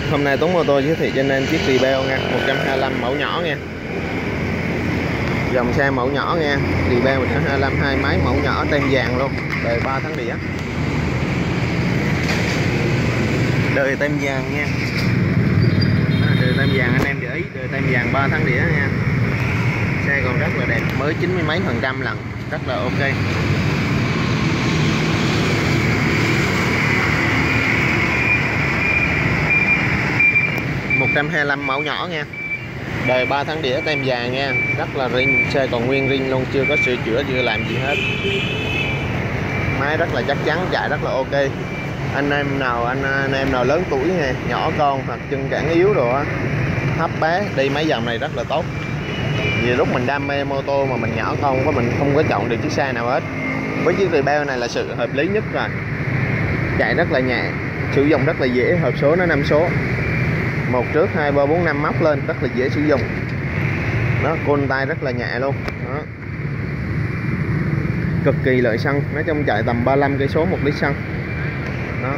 Hôm nay Tuấn Mô Tô giới thiệu cho anh em chiếc Rebel nha, 125 mẫu nhỏ nha. Dòng xe mẫu nhỏ nha, Rebel 125 hai máy mẫu nhỏ tem vàng luôn, đời 3 tháng đĩa. Đời tem vàng nha. Đời tem vàng anh em để ý, đời tem vàng 3 tháng đĩa nha. Xe còn rất là đẹp, mới 90 mấy % lần, rất là ok. Một 125 mẫu nhỏ nha, đời 3 tháng đĩa tem vàng nha, rất là ring, xe còn nguyên ring luôn, chưa có sửa chữa, chưa làm gì hết. Máy rất là chắc chắn, chạy rất là ok. Anh em nào lớn tuổi nha, nhỏ con hoặc chân cẳng yếu rồi á, thấp bé đi mấy dòng này rất là tốt. Vì lúc mình đam mê mô tô mà mình nhỏ con của mình không có chọn được chiếc xe nào hết. Với chiếc Rebel này là sự hợp lý nhất rồi. Chạy rất là nhẹ, sử dụng rất là dễ, hộp số nó 5 số. 1 trước 2 3 4 5 móc lên rất là dễ sử dụng. Đó, côn tay rất là nhẹ luôn. Đó. Cực kỳ lợi xăng, nói chung chạy tầm 35 cây số 1 lít xăng. Đó.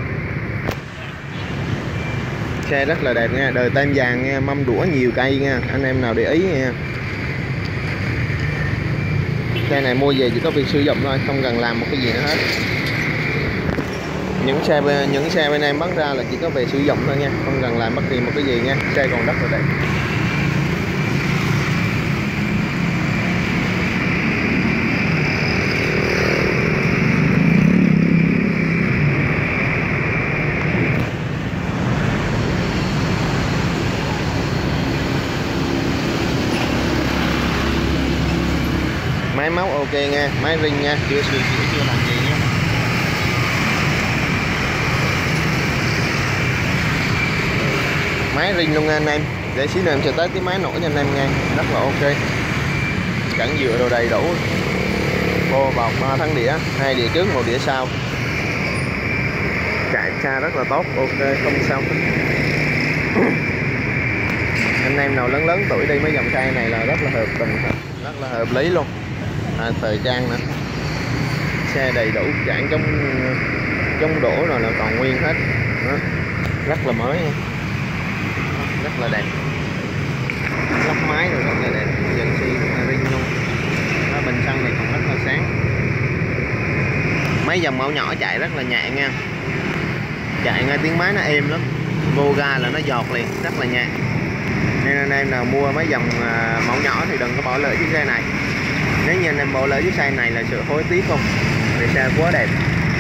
Xe rất là đẹp nha, đời tem vàng nha, mâm đũa nhiều cây nha, anh em nào để ý nha. Xe này mua về chỉ có việc sử dụng thôi, không cần làm một cái gì nữa hết. Những xe bên em bán ra là chỉ có về sử dụng thôi nha, không cần làm bất kỳ một cái gì nha. Xe còn rất là đẹp. Máy móc ok nha, máy ring nha, chưa sửa chữa, chưa làm gì nha. Máy ring luôn nha anh em, để xíu nữa em sẽ tới cái máy nổi cho anh em nghe, rất là ok. Cẳng dựa đồ đầy đủ, vô bọc 3 tháng đĩa, 2 đĩa trước 1 đĩa sau, chạy xa rất là tốt, ok không sao. Anh em nào lớn tuổi đi mấy dòng xe này là rất là hợp tình, rất là hợp lý luôn. Thời trang nữa, xe đầy đủ, chản chống đổ rồi là còn nguyên hết. Đó. Rất là mới nha. Rất là đẹp, lắp máy rồi rất là đẹp, dần xi ring luôn. Đó, bình xăng này còn rất là sáng. Mấy dòng mẫu nhỏ chạy rất là nhẹ nha, chạy ngay tiếng máy nó êm lắm, vô ga là nó giọt liền, rất là nhẹ. Nên anh em nào mua mấy dòng mẫu nhỏ thì đừng có bỏ lỡ chiếc xe này. Nếu như anh em bỏ lỡ chiếc xe này là sự hối tiếc không, vì xe quá đẹp.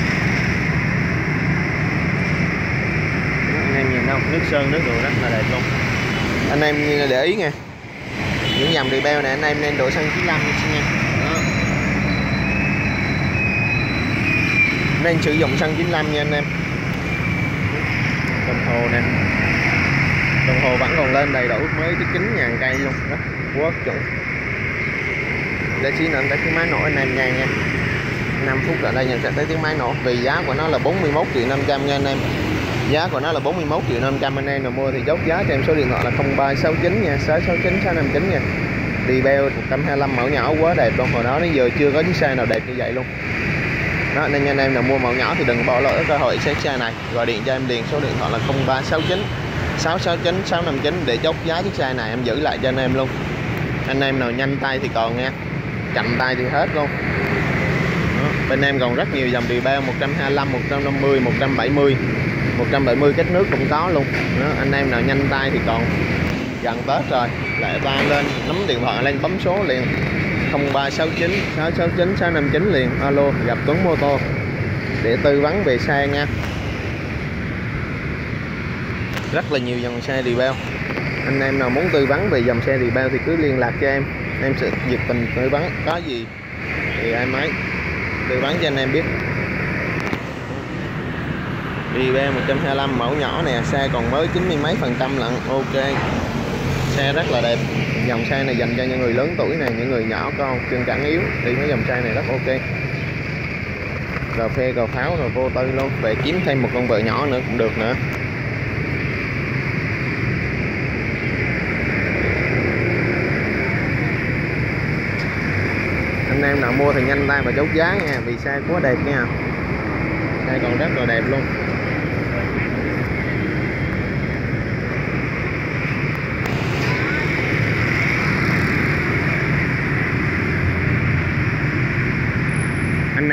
Anh em nhìn không, nước sơn nước đồ rất là đẹp luôn. Anh em để ý nha, những dòng Rebel này anh em nên đổ xăng 95 nha. Đó. Nên sử dụng xăng 95 nha anh em. Đồng hồ nè, đồng hồ vẫn còn lên đầy đủ, mới cái 9.000 cây luôn, đó quá chuẩn. Để xí nữa tới cái máy nổ anh em nghe nha. 5 phút ở đây nhận sẽ tới tiếng máy nổ. Vì giá của nó là 41.500.000 nha anh em. Giá của nó là 41.500.000, anh em nào mua thì chốt giá cho em số điện thoại là 0369 nha, 669 659 nha. Rebel 125 mẫu nhỏ quá đẹp luôn, hồi đó đến giờ chưa có chiếc xe nào đẹp như vậy luôn. Đó, nên anh em nào mua mẫu nhỏ thì đừng bỏ lỡ cơ hội xét xe này, gọi điện cho em liền số điện thoại là 0369 669 659 để chốt giá chiếc xe này em giữ lại cho anh em luôn. Anh em nào nhanh tay thì còn nha, chậm tay thì hết luôn. Đó, bên em còn rất nhiều dòng Rebel 125, 150, 170 kết nước cũng có luôn. Đó, anh em nào nhanh tay thì còn. Gần Tết rồi, lại tay lên, nắm điện thoại lên bấm số liền 0369 669 659 liền, alo gặp Tuấn Mô Tô để tư vấn về xe nha. Rất là nhiều dòng xe Rebel. Anh em nào muốn tư vấn về dòng xe Rebel thì cứ liên lạc cho em sẽ nhiệt tình tư vấn, có gì thì em ấy tư vấn cho anh em biết. Rebel 125 mẫu nhỏ nè, xe còn mới 90 mấy % lận, ok. Xe rất là đẹp. Dòng xe này dành cho những người lớn tuổi này, những người nhỏ con chân cẳng yếu thì mấy dòng xe này rất ok. Cà phê cà pháo rồi vô tư luôn, về kiếm thêm một con vợ nhỏ nữa cũng được nữa. Anh em nào mua thì nhanh tay và chốt giá nha, vì xe quá đẹp nha, xe còn rất là đẹp luôn.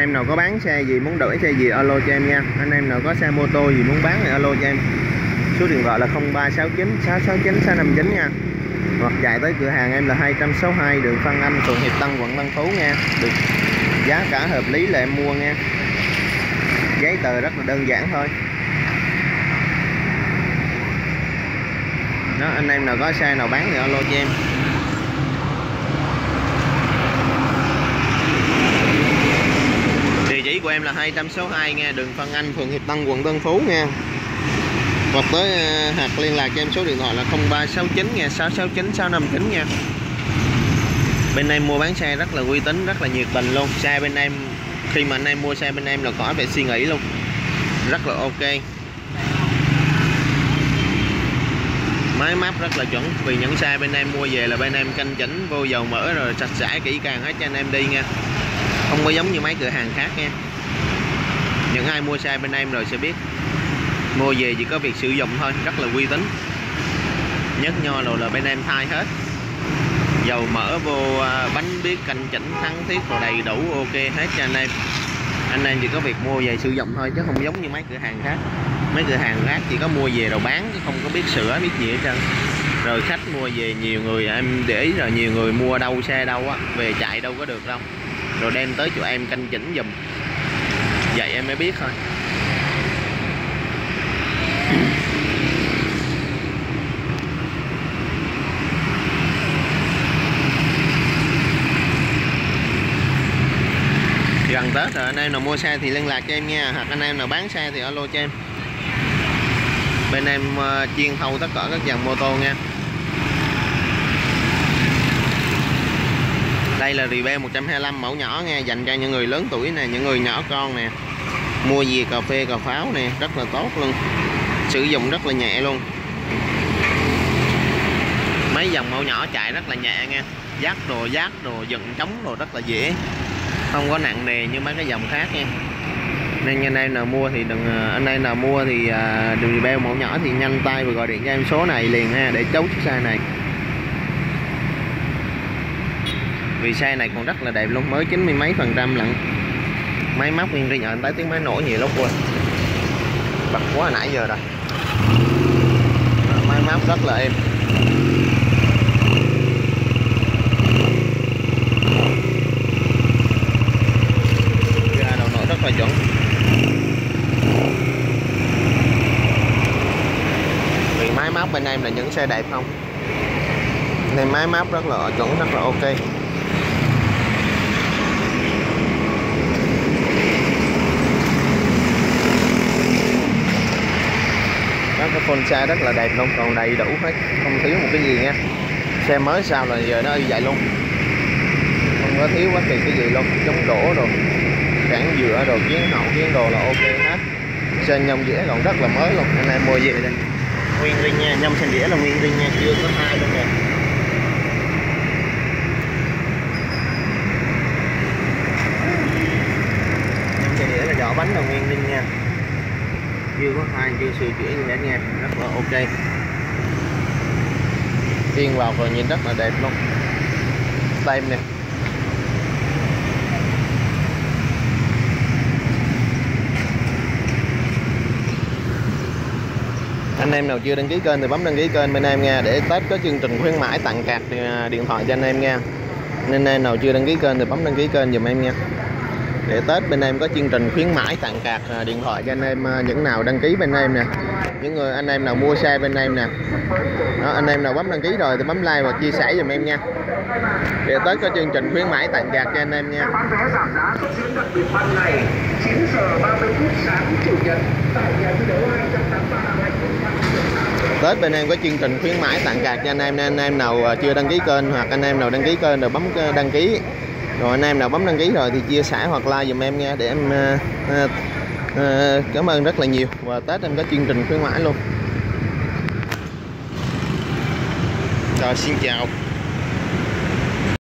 em nào có bán xe gì, muốn đổi xe gì alo cho em nha. Anh em nào có xe mô tô gì muốn bán thì alo cho em. Số điện thoại là 0369 669 659 nha. Hoặc chạy tới cửa hàng em là 262 đường Phan Anh, phường Hiệp Tân, quận Tân Phú nha. Được giá cả hợp lý là em mua nha. Giấy tờ rất là đơn giản thôi. Đó, anh em nào có xe nào bán thì alo cho em. Địa chỉ của em là 262 nha, đường Phan Anh, phường Hiệp Tân, quận Tân Phú nha. Hoặc tới hoặc liên lạc cho em số điện thoại là 0369 nha, 669 659 nha. Bên em mua bán xe rất là uy tín, rất là nhiệt tình luôn. Xe bên em, khi mà anh em mua xe bên em là khỏi phải suy nghĩ luôn, rất là ok. Máy móc rất là chuẩn, vì những xe bên em mua về là bên em canh chỉnh vô dầu mỡ rồi sạch sẽ kỹ càng hết cho anh em đi nha. Không có giống như mấy cửa hàng khác nha. Những ai mua xe bên em rồi sẽ biết, mua về chỉ có việc sử dụng thôi, rất là uy tín. Nhất nho rồi là bên em thay hết, dầu mỡ vô, bánh biết canh chỉnh thắng thiết rồi đầy đủ ok hết cho anh em. Anh em chỉ có việc mua về sử dụng thôi, chứ không giống như mấy cửa hàng khác. Mấy cửa hàng khác chỉ có mua về rồi bán, chứ không có biết sửa biết gì hết trơn. Rồi khách mua về nhiều người, em để ý rồi, nhiều người mua đâu xe đâu á, về chạy đâu có được đâu, rồi đem tới chỗ em canh chỉnh giùm, vậy em mới biết thôi. Gần Tết rồi, anh em nào mua xe thì liên lạc cho em nha, hoặc anh em nào bán xe thì alo cho em. Bên em chuyên thâu tất cả các dòng mô tô nha. Đây là Rebel 125 mẫu nhỏ nha, dành cho những người lớn tuổi nè, những người nhỏ con nè, mua gì cà phê cà pháo nè, rất là tốt luôn, sử dụng rất là nhẹ luôn. Mấy dòng mẫu nhỏ chạy rất là nhẹ nha, giác đồ dựng trống đồ rất là dễ, không có nặng nề như mấy cái dòng khác nha. Nên anh em nào mua thì đừng, anh em nào mua thì đừng beo mẫu nhỏ thì nhanh tay và gọi điện cho em số này liền ha, để chốt chiếc xe này. Vì xe này còn rất là đẹp luôn, mới 90 mấy % lận. Máy móc nguyên riêng, anh thấy tiếng máy nổ nhiều lúc quên, bật quá hồi nãy giờ rồi. Máy móc rất là êm. Ga đầu nổ rất là chuẩn. Vì máy móc bên em là những xe đẹp không, nên máy móc rất là chuẩn, rất là ok. Cái phone xe rất là đẹp luôn, còn đầy đủ hết, không thiếu một cái gì nha. Xe mới sao là giờ nó như vậy luôn, không có thiếu bất kỳ cái gì luôn. Chống đổ đồ, cản dựa đồ, kiến hậu kiến đồ là ok hết. Xe nhông dĩa còn rất là mới luôn, anh em mua về đây nguyên riêng nha, nhông xe đĩa là nguyên riêng nha, chưa có hai luôn nè. Nhông xe đĩa là vỏ bánh là nguyên riêng nha, chưa có hai, chưa sửa chữa gì hết nha, rất là ok. Khiên vào rồi nhìn rất là đẹp luôn. Tem nè. Anh em nào chưa đăng ký kênh thì bấm đăng ký kênh bên em nha, để Tết có chương trình khuyến mãi tặng card điện thoại cho anh em nha. Nên anh em nào chưa đăng ký kênh thì bấm đăng ký kênh giùm em nha. Để Tết bên em có chương trình khuyến mãi tặng card điện thoại cho anh em, những nào đăng ký bên em nè, những người anh em nào mua xe bên em nè. Đó, anh em nào bấm đăng ký rồi thì bấm like và chia sẻ giùm em nha. Để Tết có chương trình khuyến mãi tặng card cho anh em nha. Bán vé giảm giá xuất diễn đặc biệt ban ngày 9 giờ 30 phút sáng chủ nhật tại nhà thi đấu 283. Tết bên em có chương trình khuyến mãi tặng card cho anh em, nên anh em nào chưa đăng ký kênh hoặc anh em nào đăng ký kênh rồi bấm đăng ký. Rồi anh em nào bấm đăng ký rồi thì chia sẻ hoặc like giùm em nha, để em cảm ơn rất là nhiều. Và Tết em có chương trình khuyến mãi luôn. Rồi xin chào.